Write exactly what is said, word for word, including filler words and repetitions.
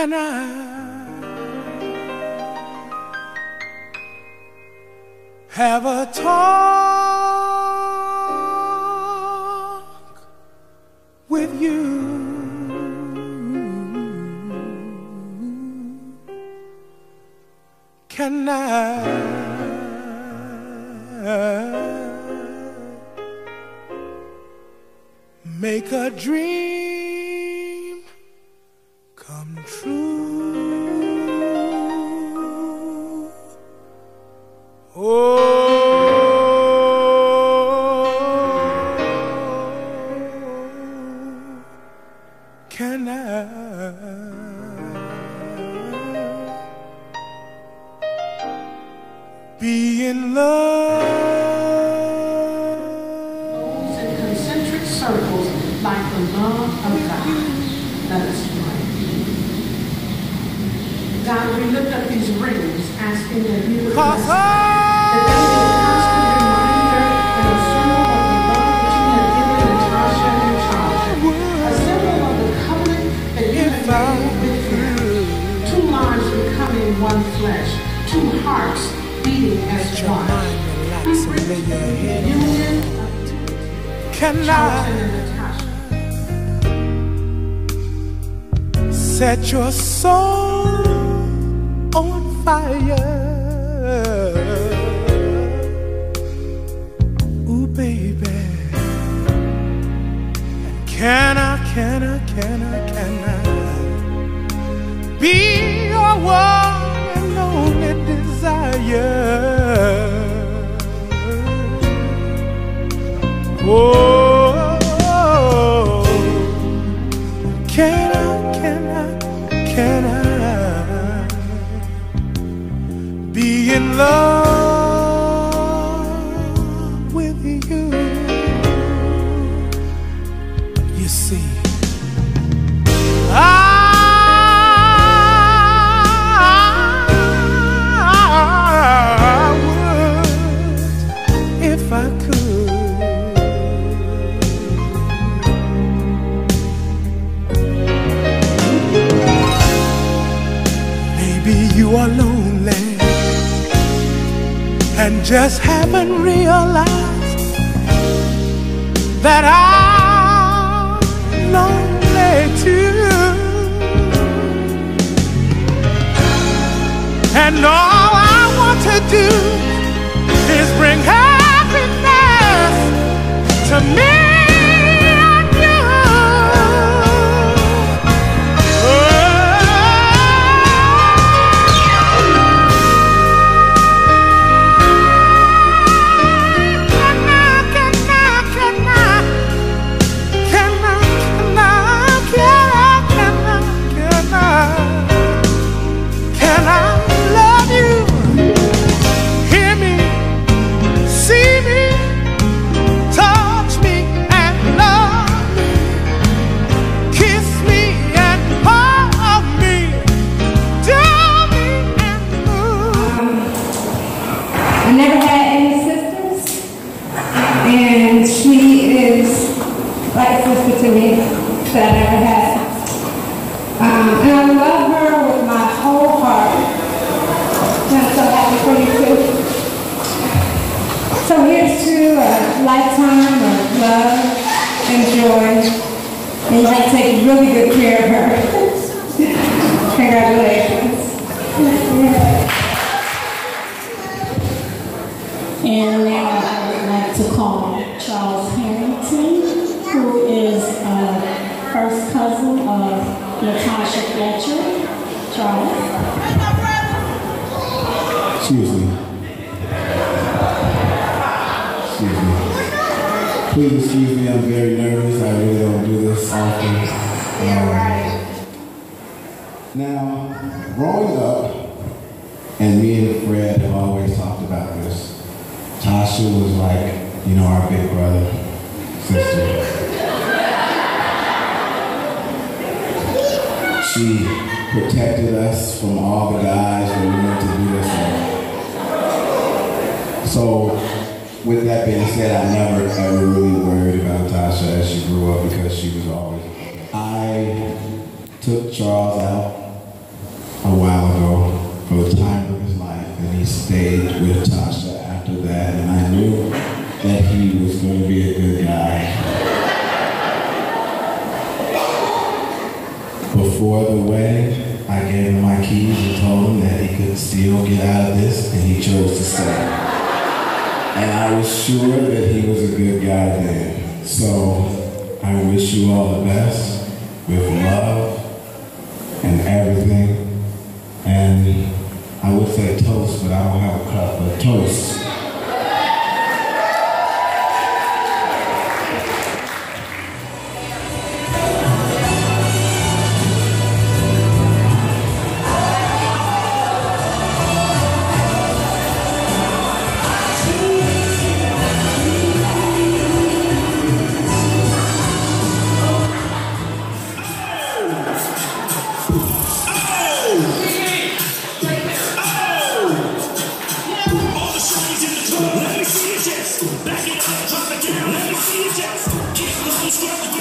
Can I have a talk with you? Can I make a dream come true? Oh, can I be in love? Moves in concentric circles like the love of God. Let us pray. God, we lift up these rings, asking that you would bless them, that they be a constant reminder and a symbol of the love that you have given Natasha and Charles, a symbol of the covenant that you have made with them. Two lives becoming one flesh, two hearts beating as one. We bring the union of Can Charles and Natasha. I set your soul on fire? Ooh, baby. Can I, can I, can I, can I be your one and only desire? Oh, can I, can I, can I be in love with you? You see, I, I would if I could. You are lonely and just haven't realized that I'm lonely too. And all I want to do is bring happiness to me. I never had any sisters, and she is like a sister to me that I never had. Um, and I love her with my whole heart. And I'm so happy for you too. So here's to a lifetime of love and joy, and you have to take really good care of her. Congratulations. And now I would like to call Charles Harrington, who is a first cousin of Natasha Fletcher. Charles. Excuse me. Excuse me. Please excuse me, I'm very nervous. I really don't do this often. Um, now, growing up, and me and Fred have always talked about this, Tasha was like, you know, our big brother, sister. She protected us from all the guys when we went to do this one. So, with that being said, I never ever really worried about Tasha as she grew up because she was always. I took Charles out stayed with Tasha after that, and I knew that he was going to be a good guy. Before the wedding, I gave him my keys and told him that he could still get out of this, and he chose to stay. And I was sure that he was a good guy then. So I wish you all the best with love and everything. And I would say toast, but I don't have a cup, but toast. Back it up, drop it down, let me see you just keep on squirting.